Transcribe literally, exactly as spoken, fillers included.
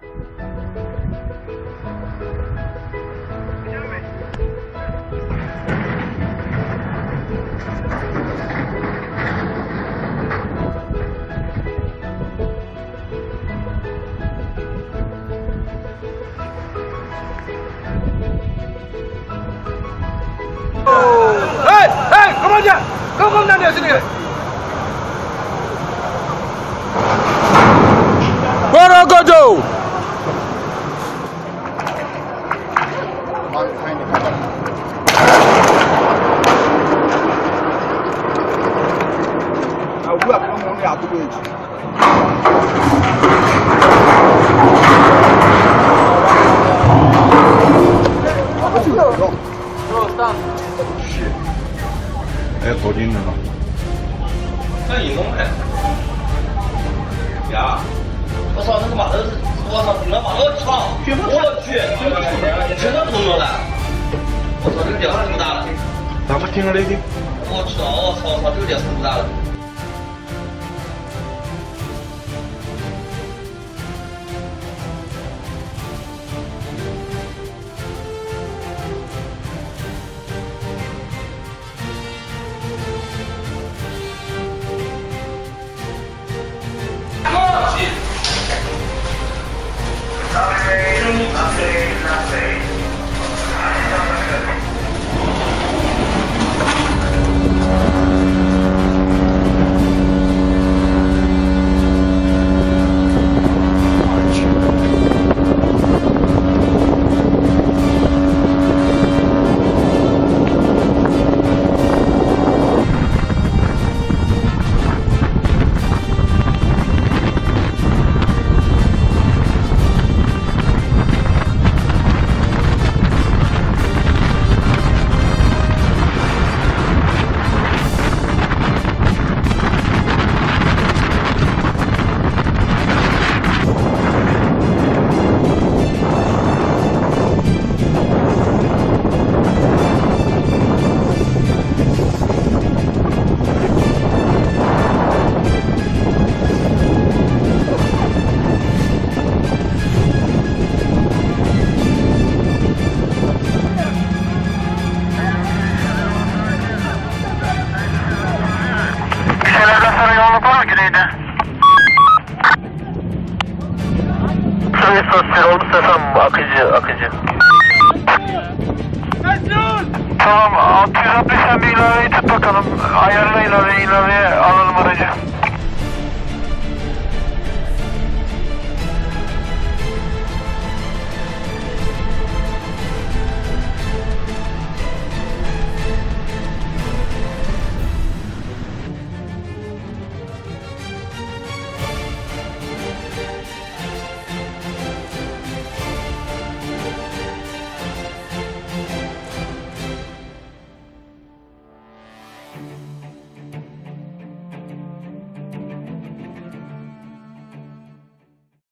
Kau kau nak dia sini. Borogodo. Aku akan ngomong dia tu dulu. Apa sih? Terus tak.哎，走进去了。 那你弄的呀？我操，那个马都是，我操，你们马我操！我去，真的不能了。我操，这个屌丝不大了。 咱们听着雷霆。 我知道，我操，我操，这个屌丝不大了。 Sosyal olmuş efendim, akıcı, akıcı. Tamam, altı yüz altmıştan bir ilaveyi tut bakalım. Ayarla ilave, ilaveye alalım aracı. Thank you.